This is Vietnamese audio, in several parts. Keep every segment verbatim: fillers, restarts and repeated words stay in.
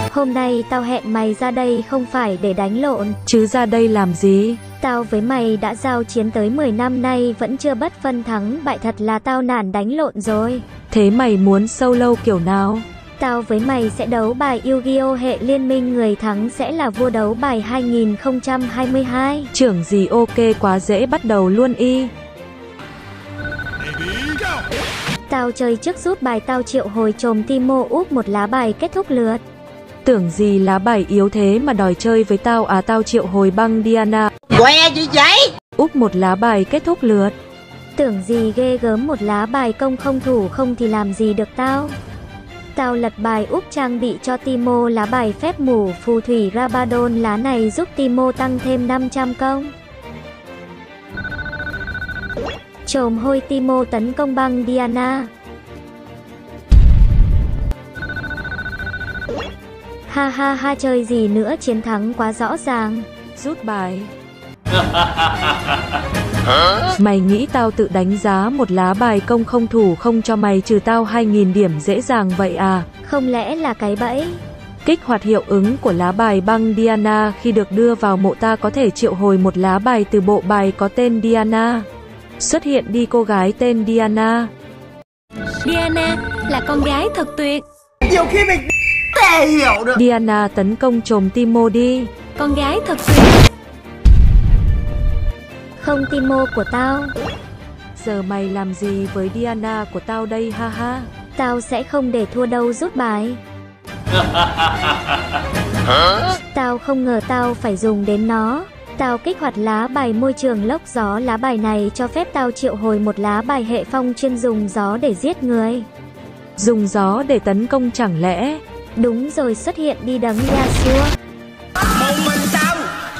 Hôm nay tao hẹn mày ra đây không phải để đánh lộn. Chứ ra đây làm gì? Tao với mày đã giao chiến tới mười năm nay vẫn chưa bất phân thắng bại, thật là tao nản đánh lộn rồi. Thế mày muốn solo kiểu nào? Tao với mày sẽ đấu bài Yu-Gi-Oh hệ liên minh, người thắng sẽ là vua đấu bài hai nghìn không trăm hai mươi hai. Trưởng gì ok quá dễ, bắt đầu luôn y. Tao chơi trước rút bài, tao triệu hồi chồm Timo úp một lá bài kết thúc lượt. Tưởng gì lá bài yếu thế mà đòi chơi với tao à? Tao triệu hồi băng Diana. Que gì vậy? Úp một lá bài kết thúc lượt. Tưởng gì ghê gớm, một lá bài công không thủ không thì làm gì được tao. Tao lật bài úp trang bị cho Timo lá bài phép mù phù thủy Rabadon, lá này giúp Timo tăng thêm năm trăm công. Chồm hôi Timo tấn công băng Diana. Ha ha ha, chơi gì nữa, chiến thắng quá rõ ràng. Rút bài. Mày nghĩ tao tự đánh giá một lá bài công không thủ không cho mày trừ tao hai nghìn điểm dễ dàng vậy à? Không lẽ là cái bẫy? Kích hoạt hiệu ứng của lá bài băng Diana, khi được đưa vào mộ ta có thể triệu hồi một lá bài từ bộ bài có tên Diana. Xuất hiện đi cô gái tên Diana. Diana là con gái thật tuyệt. Nhiều khi mình thể hiểu được. Diana tấn công chồm Timo đi. Con gái thật tuyệt. Không Timo của tao. Giờ mày làm gì với Diana của tao đây ha ha? Tao sẽ không để thua đâu, rút bài. Tao không ngờ tao phải dùng đến nó. Tao kích hoạt lá bài môi trường lốc gió, lá bài này cho phép tao triệu hồi một lá bài hệ phong chuyên dùng gió để giết người. Dùng gió để tấn công chẳng lẽ? Đúng rồi, xuất hiện đi đấng Yasuo. Một mình xong.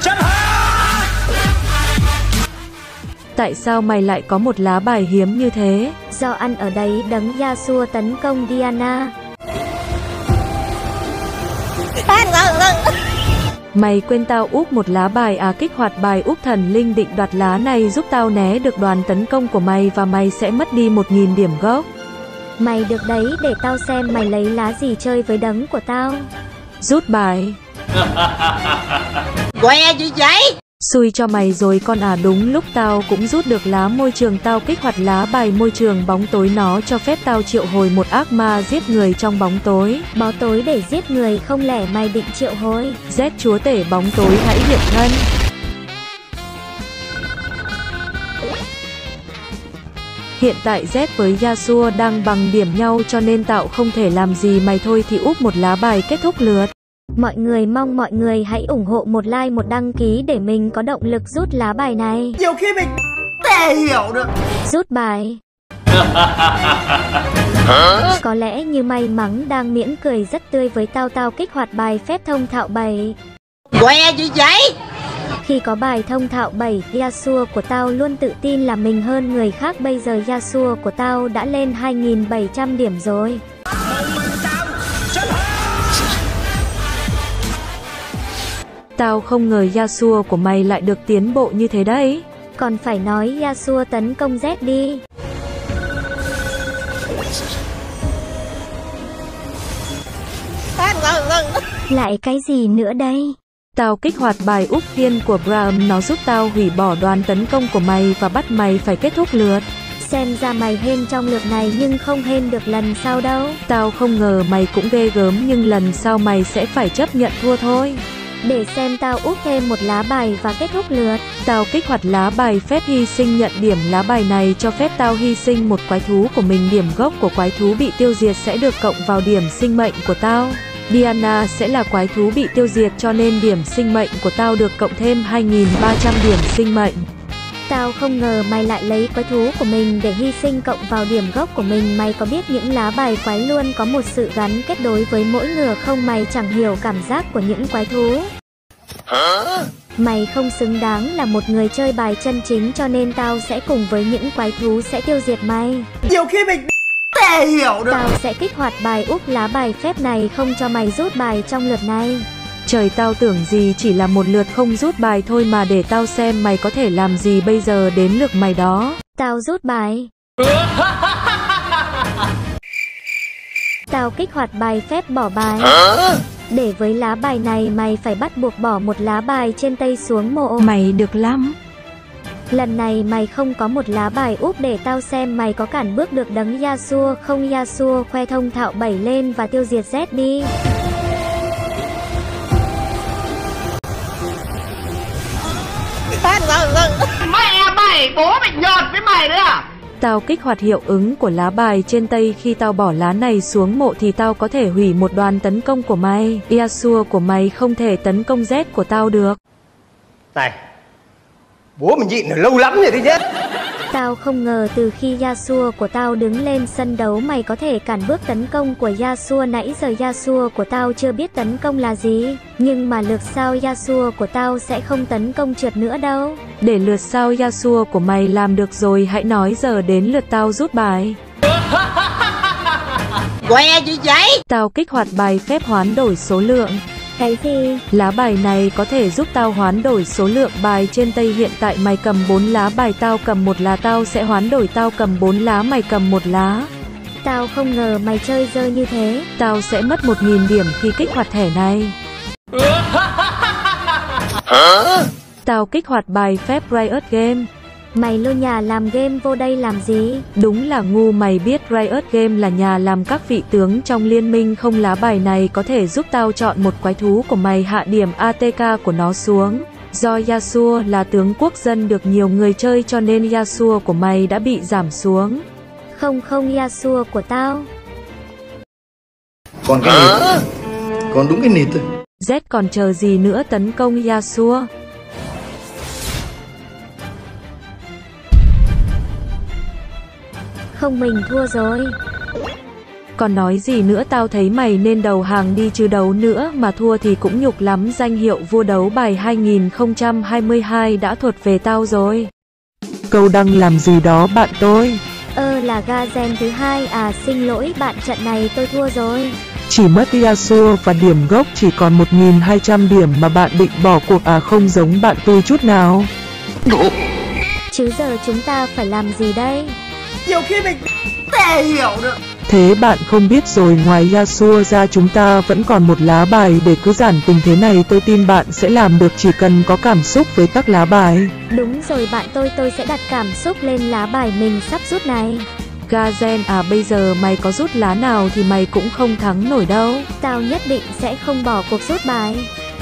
Tại sao mày lại có một lá bài hiếm như thế? Do ăn ở đấy, đấng Yasuo tấn công Diana. Mày quên tao úp một lá bài à? Kích hoạt bài úp thần linh định đoạt, lá này giúp tao né được đoàn tấn công của mày và mày sẽ mất đi một nghìn điểm gốc. Mày được đấy, để tao xem mày lấy lá gì chơi với đấng của tao. Rút bài. Que gì vậy? Xui cho mày rồi con à, đúng lúc tao cũng rút được lá môi trường. Tao kích hoạt lá bài môi trường bóng tối, nó cho phép tao triệu hồi một ác ma giết người trong bóng tối. Bóng tối để giết người, không lẽ mày định triệu hồi Z chúa tể bóng tối hãy hiện thân. Hiện tại Z với Yasuo đang bằng điểm nhau cho nên tạo không thể làm gì mày, thôi thì úp một lá bài kết thúc lượt. Mọi người mong mọi người hãy ủng hộ một like một đăng ký để mình có động lực rút lá bài này. Nhiều khi mình thể hiểu được. Rút bài. Có lẽ như may mắn đang miễn cười rất tươi với tao. Tao kích hoạt bài phép thông thạo bảy. Que gì vậy? Khi có bài thông thạo bảy, Yasuo của tao luôn tự tin là mình hơn người khác. Bây giờ Yasuo của tao đã lên hai nghìn bảy trăm điểm rồi. Tao không ngờ Yasuo của mày lại được tiến bộ như thế đấy. Còn phải nói Yasuo tấn công Z đi. Lại cái gì nữa đây? Tao kích hoạt bài úp thiên của Braum, nó giúp tao hủy bỏ đoàn tấn công của mày và bắt mày phải kết thúc lượt. Xem ra mày hên trong lượt này nhưng không hên được lần sau đâu. Tao không ngờ mày cũng ghê gớm, nhưng lần sau mày sẽ phải chấp nhận thua thôi. Để xem tao úp thêm một lá bài và kết thúc lượt. Tao kích hoạt lá bài phép hy sinh nhận điểm, lá bài này cho phép tao hy sinh một quái thú của mình. Điểm gốc của quái thú bị tiêu diệt sẽ được cộng vào điểm sinh mệnh của tao. Diana sẽ là quái thú bị tiêu diệt cho nên điểm sinh mệnh của tao được cộng thêm hai nghìn ba trăm điểm sinh mệnh. Tao không ngờ mày lại lấy quái thú của mình để hy sinh cộng vào điểm gốc của mình. Mày có biết những lá bài quái luôn có một sự gắn kết đối với mỗi người không? Mày chẳng hiểu cảm giác của những quái thú. Hả? Mày không xứng đáng là một người chơi bài chân chính cho nên tao sẽ cùng với những quái thú sẽ tiêu diệt mày. Nhiều khi mình thể hiểu được. Tao sẽ kích hoạt bài úp lá bài phép này không cho mày rút bài trong lượt này. Trời, tao tưởng gì chỉ là một lượt không rút bài thôi mà, để tao xem mày có thể làm gì. Bây giờ đến lượt mày đó. Tao rút bài. Tao kích hoạt bài phép bỏ bài. Để với lá bài này mày phải bắt buộc bỏ một lá bài trên tay xuống mộ. Mày được lắm. Lần này mày không có một lá bài úp để tao xem mày có cản bước được đấng Yasuo không. Yasuo khoe thông thạo bảy lên và tiêu diệt Z đi. Mẹ mày, bố mày nhọt với mày đấy à? Tao kích hoạt hiệu ứng của lá bài trên tay. Khi tao bỏ lá này xuống mộ thì tao có thể hủy một đoàn tấn công của mày. Yasuo của mày không thể tấn công Z của tao được. Này, bố mình nhịn lâu lắm rồi đấy chứ. Tao không ngờ từ khi Yasuo của tao đứng lên sân đấu mày có thể cản bước tấn công của Yasuo. Nãy giờ Yasuo của tao chưa biết tấn công là gì, nhưng mà lượt sau Yasuo của tao sẽ không tấn công trượt nữa đâu. Để lượt sau Yasuo của mày làm được rồi hãy nói giờ đến lượt tao rút bài. Que gì vậy? Tao kích hoạt bài phép hoán đổi số lượng. Cái gì? Lá bài này có thể giúp tao hoán đổi số lượng bài trên tay. Hiện tại mày cầm bốn lá bài, tao cầm một lá, tao sẽ hoán đổi. Tao cầm bốn lá, mày cầm một lá. Tao không ngờ mày chơi dơ như thế. Tao sẽ mất một nghìn điểm khi kích hoạt thẻ này. Tao kích hoạt bài phép Riot Game. Mày lô nhà làm game vô đây làm gì? Đúng là ngu, mày biết Riot Game là nhà làm các vị tướng trong liên minh không? Lá bài này có thể giúp tao chọn một quái thú của mày, hạ điểm a tê ca của nó xuống. Do Yasuo là tướng quốc dân được nhiều người chơi cho nên Yasuo của mày đã bị giảm xuống. Không không, Yasuo của tao. Còn cái nịt, còn đúng cái nịt thôi. Z còn chờ gì nữa, tấn công Yasuo. Không, mình thua rồi. Còn nói gì nữa, tao thấy mày nên đầu hàng đi chứ đấu nữa mà thua thì cũng nhục lắm. Danh hiệu vua đấu bài hai nghìn không trăm hai mươi hai đã thuộc về tao rồi. Câu đăng làm gì đó bạn tôi? Ơ là Gazen thứ hai à, xin lỗi bạn, trận này tôi thua rồi. Chỉ mất Yasuo và điểm gốc chỉ còn một nghìn hai trăm điểm mà bạn định bỏ cuộc à? Không giống bạn tôi chút nào. Chứ giờ chúng ta phải làm gì đây? Nhiều khi mình tè hiểu được. Thế bạn không biết rồi, ngoài Yasuo ra chúng ta vẫn còn một lá bài để cứ giản tình thế này. Tôi tin bạn sẽ làm được, chỉ cần có cảm xúc với các lá bài. Đúng rồi bạn tôi, tôi sẽ đặt cảm xúc lên lá bài mình sắp rút này. Gazen à, bây giờ mày có rút lá nào thì mày cũng không thắng nổi đâu. Tao nhất định sẽ không bỏ cuộc rút bài.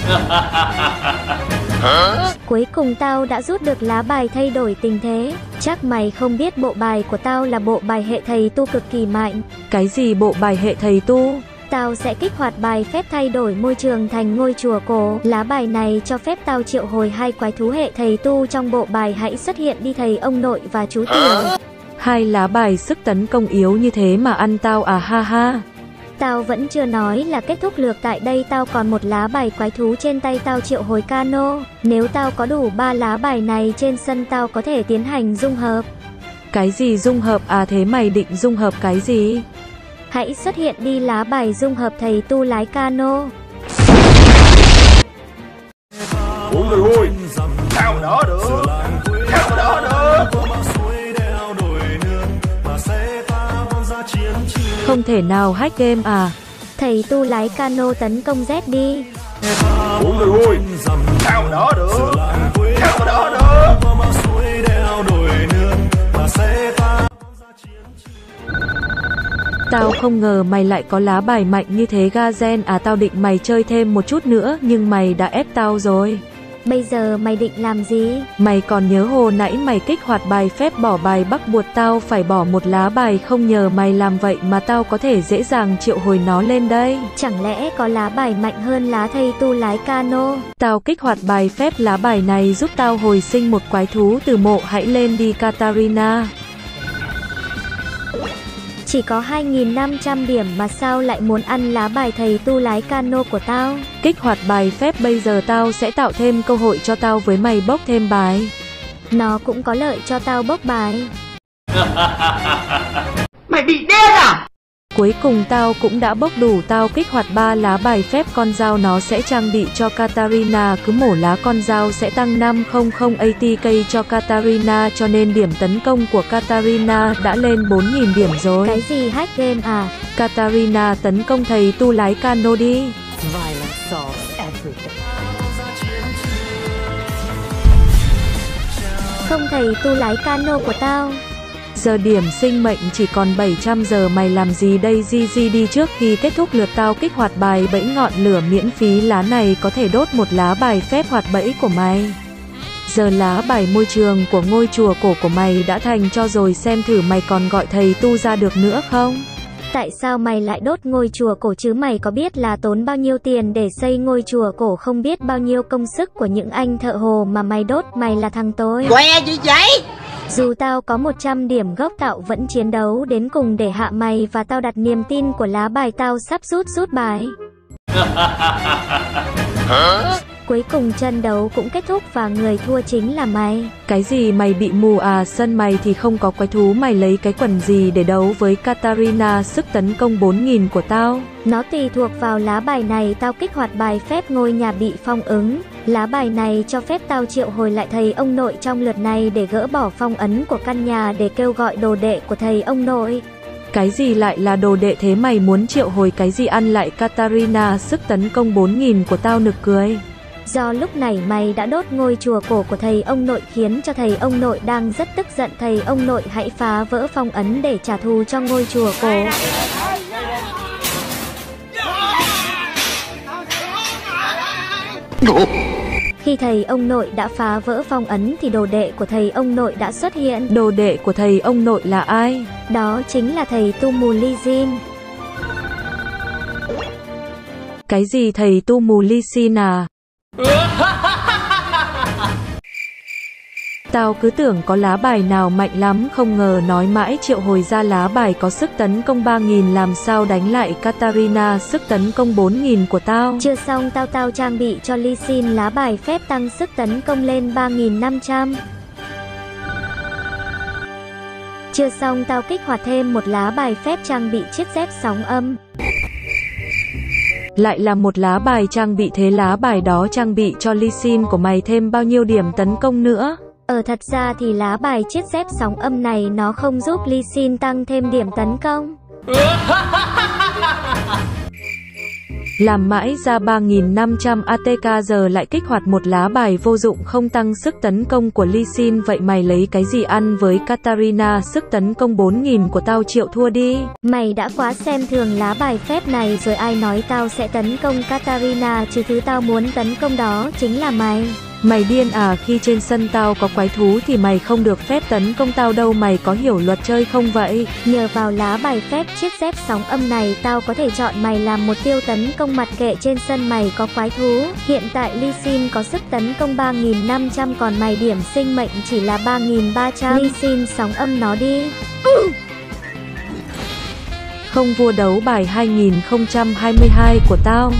Cuối cùng tao đã rút được lá bài thay đổi tình thế. Chắc mày không biết bộ bài của tao là bộ bài hệ thầy tu cực kỳ mạnh. Cái gì bộ bài hệ thầy tu? Tao sẽ kích hoạt bài phép thay đổi môi trường thành ngôi chùa cổ. Lá bài này cho phép tao triệu hồi hai quái thú hệ thầy tu trong bộ bài. Hãy xuất hiện đi thầy ông nội và chú tiểu. Hai lá bài sức tấn công yếu như thế mà ăn tao à, ha ha. Tao vẫn chưa nói là kết thúc lượt. Tại đây tao còn một lá bài quái thú trên tay, tao triệu hồi Cano. Nếu tao có đủ ba lá bài này trên sân tao có thể tiến hành dung hợp. Cái gì dung hợp à, thế mày định dung hợp cái gì? Hãy xuất hiện đi lá bài dung hợp thầy tu lái Cano. Ôi người ơi, sao mà đỡ được, sao mà đỡ được. Không thể nào hack game à? Thầy tu lái Cano tấn công Z đi. Ôi người ơi, sao mà đỡ được, sao mà đỡ được. Tao không ngờ mày lại có lá bài mạnh như thế Gazen à, tao định mày chơi thêm một chút nữa nhưng mày đã ép tao rồi. Bây giờ mày định làm gì? Mày còn nhớ hồi nãy mày kích hoạt bài phép bỏ bài bắt buộc tao phải bỏ một lá bài không? Nhờ mày làm vậy mà tao có thể dễ dàng triệu hồi nó lên đây. Chẳng lẽ có lá bài mạnh hơn lá thầy tu lái Cano? Tao kích hoạt bài phép lá bài này giúp tao hồi sinh một quái thú từ mộ. Hãy lên đi Katarina. Chỉ có hai nghìn năm trăm điểm mà sao lại muốn ăn lá bài thầy tu lái Cano của tao? Kích hoạt bài phép bây giờ tao sẽ tạo thêm cơ hội cho tao với mày bốc thêm bài. Nó cũng có lợi cho tao bốc bài. Mày bị điên à? Cuối cùng tao cũng đã bốc đủ. Tao kích hoạt ba lá bài phép con dao, nó sẽ trang bị cho Katarina. Cứ mổ lá con dao sẽ tăng năm trăm a tê ca cho Katarina, cho nên điểm tấn công của Katarina đã lên bốn nghìn điểm rồi. Cái gì hack game à? Katarina tấn công thầy tu lái Cano đi. Violence. Không thầy tu lái cano của tao. Giờ điểm sinh mệnh chỉ còn bảy trăm giờ, mày làm gì đây Gigi? Đi trước khi kết thúc lượt tao kích hoạt bài bẫy ngọn lửa miễn phí. Lá này có thể đốt một lá bài phép hoạt bẫy của mày. Giờ lá bài môi trường của ngôi chùa cổ của mày đã thành cho rồi, xem thử mày còn gọi thầy tu ra được nữa không? Tại sao mày lại đốt ngôi chùa cổ chứ? Mày có biết là tốn bao nhiêu tiền để xây ngôi chùa cổ không? Biết bao nhiêu công sức của những anh thợ hồ mà mày đốt. Mày là thằng tối. Que gì vậy? Dù tao có một trăm điểm gốc, tao vẫn chiến đấu đến cùng để hạ mày, và tao đặt niềm tin của lá bài. Tao sắp rút rút bài. Cuối cùng trận đấu cũng kết thúc và người thua chính là mày. Cái gì mày bị mù à? Sân mày thì không có quái thú, mày lấy cái quần gì để đấu với Katarina? Sức tấn công bốn nghìn của tao. Nó tùy thuộc vào lá bài này. Tao kích hoạt bài phép ngôi nhà bị phong ấn. Lá bài này cho phép tao triệu hồi lại thầy ông nội trong lượt này để gỡ bỏ phong ấn của căn nhà, để kêu gọi đồ đệ của thầy ông nội. Cái gì lại là đồ đệ thế? Mày muốn triệu hồi cái gì? Ăn lại Katarina. Sức tấn công bốn nghìn của tao, nực cười. Do lúc này mày đã đốt ngôi chùa cổ của thầy ông nội, khiến cho thầy ông nội đang rất tức giận. Thầy ông nội hãy phá vỡ phong ấn để trả thù cho ngôi chùa cổ. Khi thầy ông nội đã phá vỡ phong ấn thì đồ đệ của thầy ông nội đã xuất hiện. Đồ đệ của thầy ông nội là ai? Đó chính là thầy tu mù Lee Sin. Cái gì thầy tu mù Lee Sin à? Tao cứ tưởng có lá bài nào mạnh lắm, không ngờ nói mãi triệu hồi ra lá bài có sức tấn công ba nghìn. Làm sao đánh lại Katarina? Sức tấn công bốn nghìn của tao. Chưa xong, tao tao trang bị cho Lee Sin lá bài phép tăng sức tấn công lên ba nghìn năm trăm. Chưa xong, tao kích hoạt thêm một lá bài phép trang bị chiếc dép sóng âm. Lại là một lá bài trang bị. Thế lá bài đó trang bị cho Lee Sin của mày thêm bao nhiêu điểm tấn công nữa? Ờ thật ra thì lá bài chiếc dép sóng âm này nó không giúp Lee Sin tăng thêm điểm tấn công. Làm mãi ra ba nghìn năm trăm a tê ca, giờ lại kích hoạt một lá bài vô dụng không tăng sức tấn công của Lee Sin. Vậy mày lấy cái gì ăn với Katarina? Sức tấn công bốn nghìn của tao, chịu thua đi. Mày đã quá xem thường lá bài phép này rồi. Ai nói tao sẽ tấn công Katarina chứ? Thứ tao muốn tấn công đó chính là mày. Mày điên à? Khi trên sân tao có quái thú thì mày không được phép tấn công tao đâu. Mày có hiểu luật chơi không vậy? Nhờ vào lá bài phép chiếc dép sóng âm này, tao có thể chọn mày làm mục tiêu tấn công, mặc kệ trên sân mày có quái thú. Hiện tại Lee Sin có sức tấn công ba nghìn năm trăm, còn mày điểm sinh mệnh chỉ là ba nghìn ba trăm. Lee Sin sóng âm nó đi. Không vua đấu bài hai nghìn không trăm hai mươi hai của tao.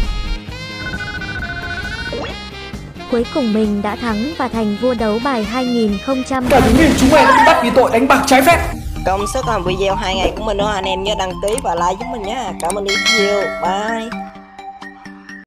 Cuối cùng mình đã thắng và thành vua đấu bài hai nghìn không trăm. Cả những nghìn chúng mày đã bị bắt vì tội đánh bạc trái phép. Công sức làm video hai ngày của mình đó, anh em nhớ đăng ký và like giúp mình nhé. Cảm ơn yêu. Bye.